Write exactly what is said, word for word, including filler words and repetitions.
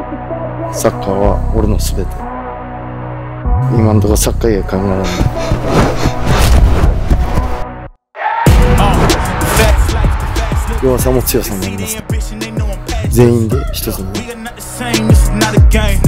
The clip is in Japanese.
サッカーは俺のすべて。今のところサッカー以外考えられない。弱さも強さになります。全員で一つに。